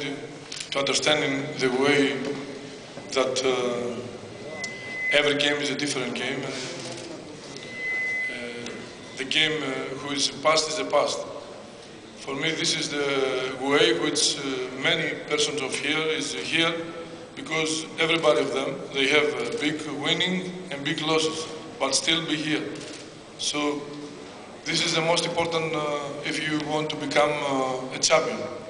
opportunity to understanding the way that every game is a different game. And, the game who is past is the past. For me, this is the way which many persons of here is here, because everybody of them, they have big winning and big losses, but still be here. So this is the most important if you want to become a champion.